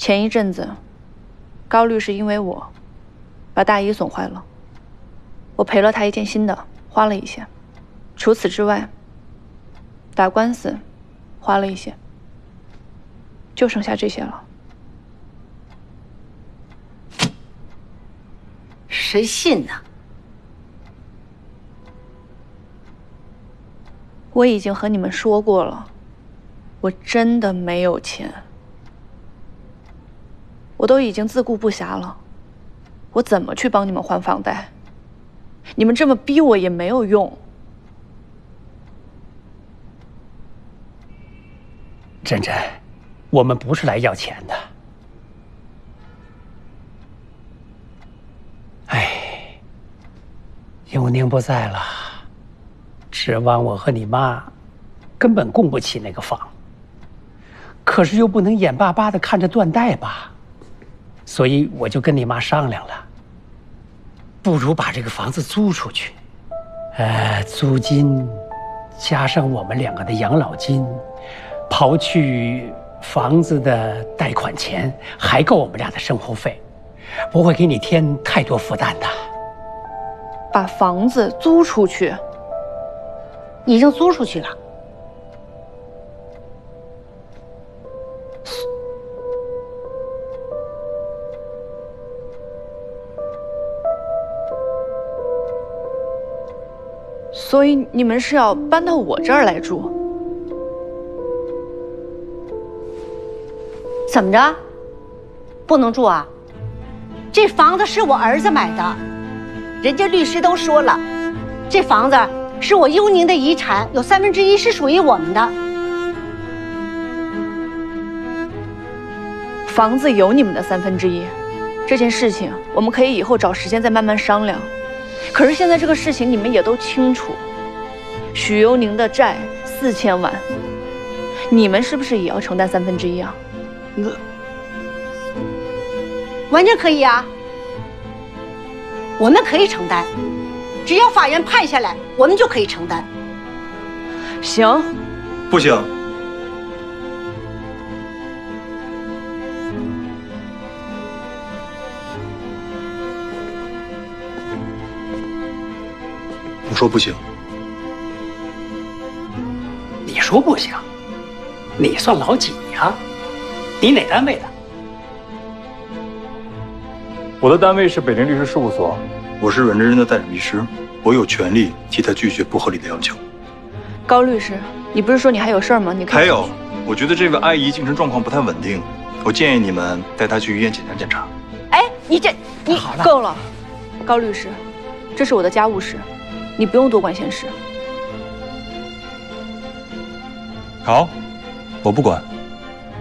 前一阵子，高律师因为我把大衣损坏了，我赔了他一件新的，花了一些。除此之外，打官司花了一些，就剩下这些了。 谁信呢？ 我已经和你们说过了，我真的没有钱。我都已经自顾不暇了，我怎么去帮你们还房贷？你们这么逼我也没有用。 珍珍，我们不是来要钱的。哎，永宁不在了，指望我和你妈，根本供不起那个房。可是又不能眼巴巴的看着断贷吧，所以我就跟你妈商量了，不如把这个房子租出去。租金加上我们两个的养老金，刨去房子的贷款钱，还够我们俩的生活费，不会给你添太多负担的。 把房子租出去？ 已经租出去了。 所以你们是要搬到我这儿来住？ 怎么着？不能住啊？这房子是我儿子买的，人家律师都说了，这房子是我幽宁的遗产，有1/3是属于我们的。 房子有你们的1/3，这件事情我们可以以后找时间再慢慢商量。可是现在这个事情你们也都清楚，许幽宁的债4000万，你们是不是也要承担1/3啊？ 完全可以啊，我们可以承担，只要法院判下来，我们就可以承担。 行。 不行。我说不行。 你说不行？你算老几呀？你哪单位的？ 我的单位是北林律师事务所，我是阮真真的代理律师，我有权利替她拒绝不合理的要求。 高律师，你不是说你还有事儿吗？你可以。 还有，我觉得这位阿姨精神状况不太稳定，我建议你们带她去医院检查检查。 哎，你好了， 够了，高律师，这是我的家务事，你不用多管闲事。 好，我不管。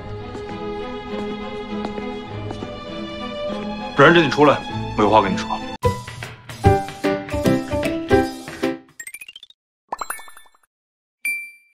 阮真真，你出来，我有话跟你说。